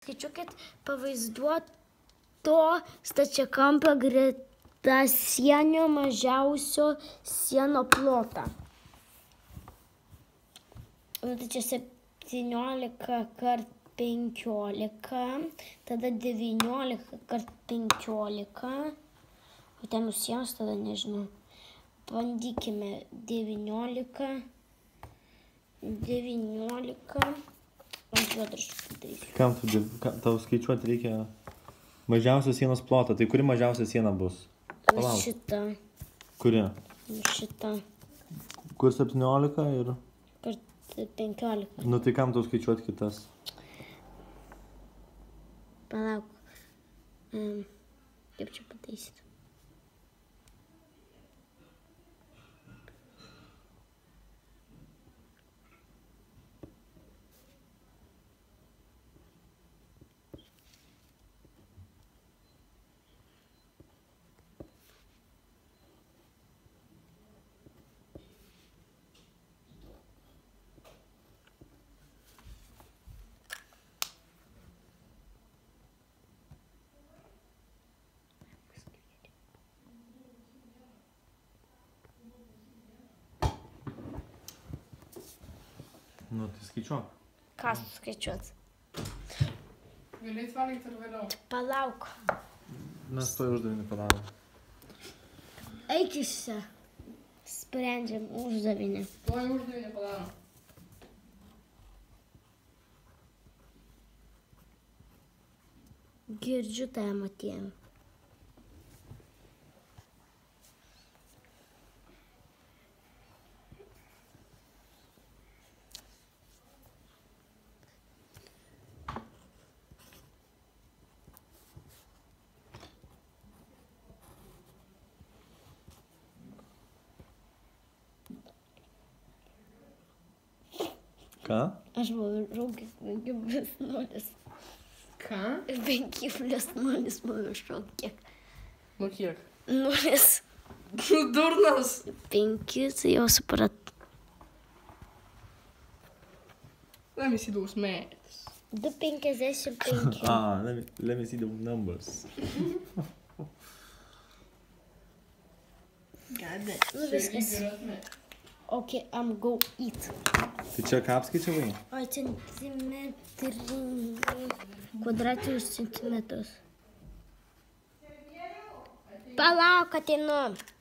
Skaičiuokit pavaizduoto stačiakampio gretasienio mažiausio sienų plotą. Tai čia 17 kart 15, tada 19 kart 15, o ten nusienos tada nežinau. Bandykime 19, ant juodraščių padarysiu. Kam tau skaičiuoti reikia mažiausios sienos plotą? Tai kuri mažiausia siena bus? Palauk. Šita. Kuri? Šita. Kur 17 ir? Kart 15. Nu tai kam tau skaičiuoti kitas? Palauk. Kaip čia pataisyt? Nu tai skaičiuok. Ką skaičiuot? Galėjai valgyti ar vėliau? Palauk. Mes to uždavinį padarėm. Eikise. Sprendžiam uždavinį. Tuoj uždavinį padarom. Girdžiu tave, Matėjau. Ką? Aš pamiršau 5+0. Ką? 5+0 pamiršau kiek. Nu kiek? 0. Durnas. 5, tai jau suprat. Let me see those maths. 2,55. Let me see the numbers. God Nu viskas. Okay, I'm go eat. Tai čia ką apskaičiavai? O centimetrinį kvadratinius centimetrus. Palauk, ateinu.